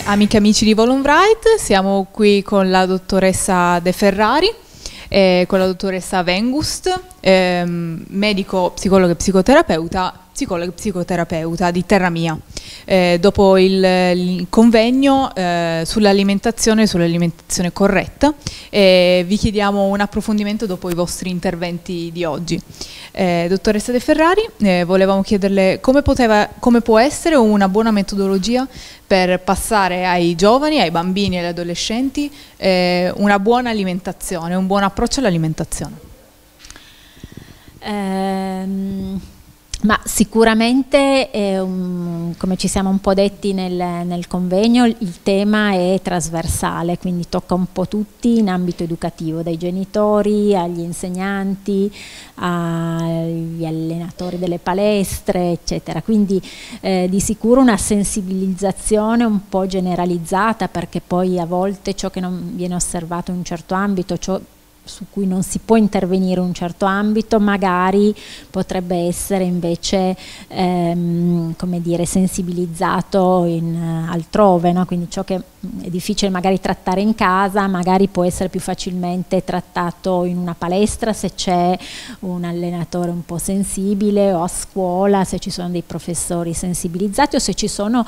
Amiche e amici di Volonbright, siamo qui con la dottoressa De Ferrari e con la dottoressa Wengust, medico, psicologo e psicoterapeuta di Terra Mia. Dopo il convegno sull'alimentazione corretta, vi chiediamo un approfondimento dopo i vostri interventi di oggi. Dottoressa De Ferrari, volevamo chiederle come può essere una buona metodologia per passare ai giovani, ai bambini e agli adolescenti una buona alimentazione, un buon approccio all'alimentazione. Ma sicuramente, come ci siamo un po' detti nel convegno, il tema è trasversale, quindi tocca un po' tutti in ambito educativo, dai genitori agli insegnanti, agli allenatori delle palestre, eccetera. Quindi di sicuro una sensibilizzazione un po' generalizzata, perché poi a volte ciò che non viene osservato in un certo ambito, ciò su cui non si può intervenire in un certo ambito, magari potrebbe essere invece come dire, sensibilizzato altrove, no? Quindi ciò che è difficile magari trattare in casa magari può essere più facilmente trattato in una palestra se c'è un allenatore un po' sensibile, o a scuola se ci sono dei professori sensibilizzati, o se ci sono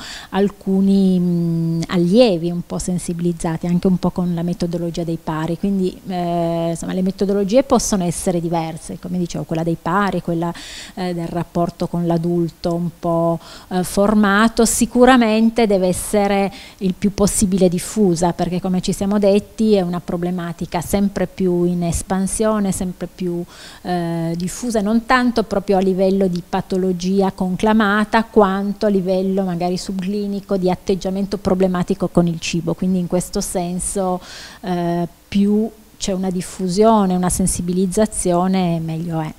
alcuni allievi un po' sensibilizzati, anche un po' con la metodologia dei pari. Quindi insomma, le metodologie possono essere diverse, come dicevo, quella dei pari, quella del rapporto con l'adulto un po' formato, sicuramente deve essere il più possibile diffusa, perché come ci siamo detti è una problematica sempre più in espansione, sempre più diffusa, non tanto proprio a livello di patologia conclamata, quanto a livello magari subclinico di atteggiamento problematico con il cibo. Quindi in questo senso più c'è una diffusione, una sensibilizzazione, meglio è.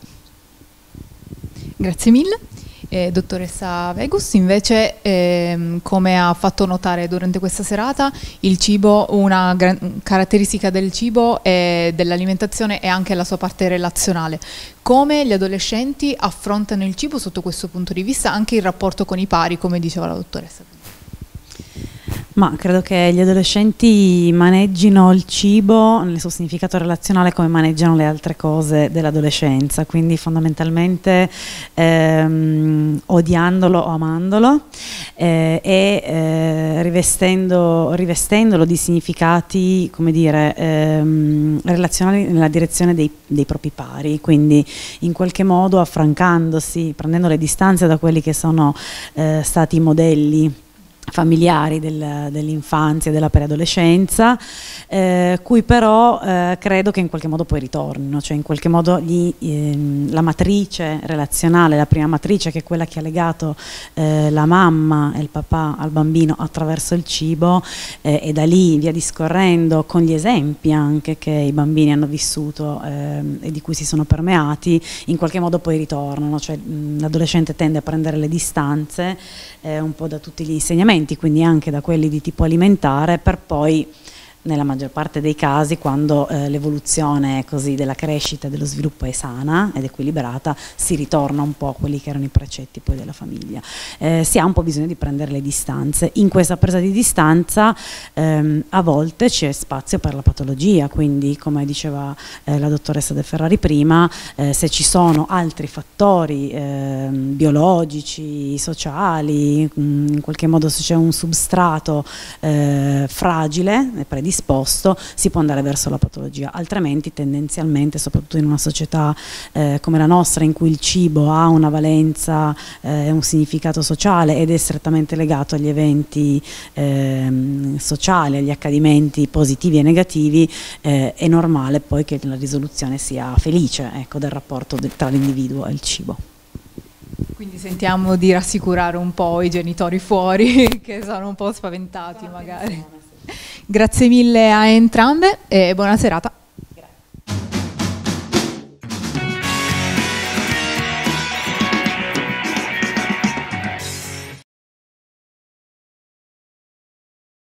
Grazie mille. Dottoressa Wengust, invece, come ha fatto notare durante questa serata, il cibo, una caratteristica del cibo e dell'alimentazione è anche la sua parte relazionale. Come gli adolescenti affrontano il cibo sotto questo punto di vista, anche il rapporto con i pari, come diceva la dottoressa? Ma credo che gli adolescenti maneggino il cibo nel suo significato relazionale come maneggiano le altre cose dell'adolescenza, quindi fondamentalmente odiandolo o amandolo e rivestendolo di significati, come dire, relazionali nella direzione dei propri pari, quindi in qualche modo affrancandosi, prendendo le distanze da quelli che sono stati i modelli familiari dell'infanzia e della preadolescenza, cui però credo che in qualche modo poi ritornino, cioè in qualche modo la matrice relazionale, la prima matrice, che è quella che ha legato la mamma e il papà al bambino attraverso il cibo, e da lì via discorrendo con gli esempi anche che i bambini hanno vissuto e di cui si sono permeati, in qualche modo poi ritornano, cioè l'adolescente tende a prendere le distanze un po' da tutti gli insegnamenti, quindi anche da quelli di tipo alimentare, per poi nella maggior parte dei casi, quando l'evoluzione così della crescita e dello sviluppo è sana ed equilibrata, si ritorna un po' a quelli che erano i precetti poi della famiglia. Si ha un po' bisogno di prendere le distanze. In questa presa di distanza a volte c'è spazio per la patologia, quindi come diceva la dottoressa De Ferrari prima, se ci sono altri fattori biologici, sociali, in qualche modo se c'è un substrato fragile e predisposto, si può andare verso la patologia, altrimenti tendenzialmente, soprattutto in una società come la nostra, in cui il cibo ha una valenza e un significato sociale ed è strettamente legato agli eventi sociali, agli accadimenti positivi e negativi, è normale poi che la risoluzione sia felice, ecco, del rapporto tra l'individuo e il cibo. Quindi sentiamo di rassicurare un po' i genitori fuori che sono un po' spaventati magari. Grazie mille a entrambe e buona serata.